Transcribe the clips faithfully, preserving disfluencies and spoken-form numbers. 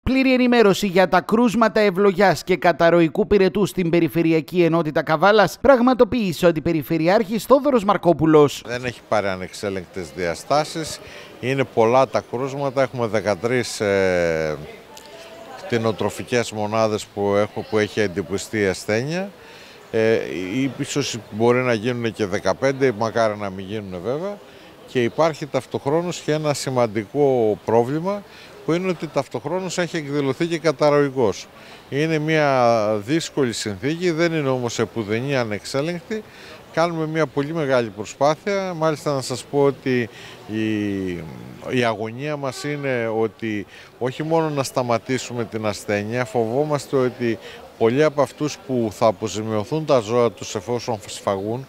Πλήρη ενημέρωση για τα κρούσματα ευλογιάς και καταρροϊκού πυρετού στην Περιφερειακή Ενότητα Καβάλας πραγματοποίησε ο Αντιπεριφερειάρχης Θόδωρος Μαρκόπουλος. Δεν έχει πάρει ανεξέλεγκτες διαστάσεις. Είναι πολλά τα κρούσματα. Έχουμε δεκατρείς ε, κτηνοτροφικές μονάδες που, έχω, που έχει εντυπωστεί η ασθένεια. Ε, ίσως μπορεί να γίνουν και δεκαπέντε, μακάρι να μην γίνουν βέβαια. Και υπάρχει ταυτοχρόνως και ένα σημαντικό πρόβλημα, που είναι ότι ταυτοχρόνως έχει εκδηλωθεί και καταρροϊκός. Είναι μια δύσκολη συνθήκη, δεν είναι όμως επουδενή ανεξέλεγκτη. Κάνουμε μια πολύ μεγάλη προσπάθεια. Μάλιστα να σας πω ότι η, η αγωνία μας είναι ότι όχι μόνο να σταματήσουμε την ασθένεια, φοβόμαστε ότι πολλοί από αυτούς που θα αποζημιωθούν τα ζώα τους εφόσον σφαγούν,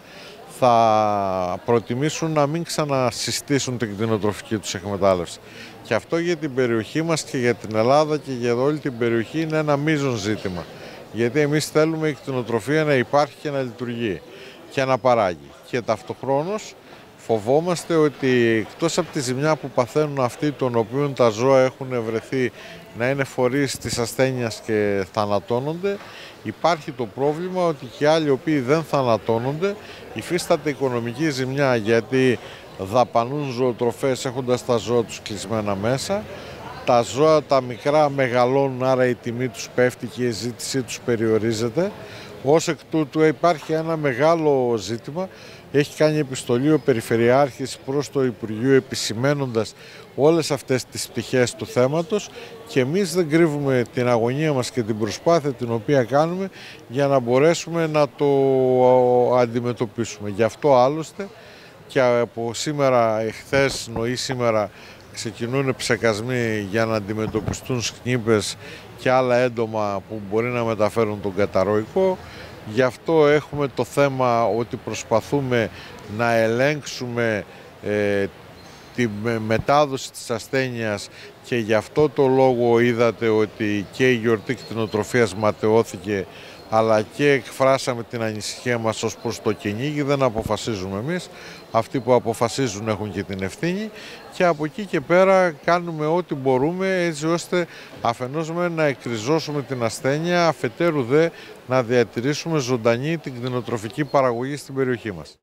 θα προτιμήσουν να μην ξανασυστήσουν την κτηνοτροφική τους εκμετάλλευση. Και αυτό για την περιοχή μας και για την Ελλάδα και για όλη την περιοχή είναι ένα μείζον ζήτημα. Γιατί εμείς θέλουμε η κτηνοτροφία να υπάρχει και να λειτουργεί και να παράγει. Και ταυτοχρόνως φοβόμαστε ότι εκτός από τη ζημιά που παθαίνουν αυτοί των οποίων τα ζώα έχουν βρεθεί να είναι φορείς της ασθένειας και θανατώνονται, υπάρχει το πρόβλημα ότι και άλλοι οι οποίοι δεν θανατώνονται υφίσταται οικονομική ζημιά, γιατί δαπανούν ζωοτροφές έχοντας τα ζώα τους κλεισμένα μέσα. Τα ζώα τα μικρά μεγαλώνουν, άρα η τιμή τους πέφτει και η ζήτησή τους περιορίζεται. Ως εκ τούτου υπάρχει ένα μεγάλο ζήτημα. Έχει κάνει επιστολή ο Περιφερειάρχης προς το Υπουργείο επισημένοντας όλες αυτές τις πτυχές του θέματος, και εμείς δεν κρύβουμε την αγωνία μας και την προσπάθεια την οποία κάνουμε για να μπορέσουμε να το αντιμετωπίσουμε. Γι' αυτό άλλωστε και από σήμερα, εχθές νοή σήμερα, ξεκινούν ψεκασμοί για να αντιμετωπιστούν σκνίπες και άλλα έντομα που μπορεί να μεταφέρουν τον καταρροϊκό. Γι' αυτό έχουμε το θέμα ότι προσπαθούμε να ελέγξουμε ε, τη μετάδοση της ασθένειας, και γι' αυτό το λόγο είδατε ότι και η γιορτή κτηνοτροφίας ματαιώθηκε, αλλά και εκφράσαμε την ανησυχία μας ως προς το κυνήγι. Δεν αποφασίζουμε εμείς, αυτοί που αποφασίζουν έχουν και την ευθύνη, και από εκεί και πέρα κάνουμε ό,τι μπορούμε έτσι ώστε αφενός με να εκκριζώσουμε την ασθένεια, αφετέρου δε να διατηρήσουμε ζωντανή την κτηνοτροφική παραγωγή στην περιοχή μας.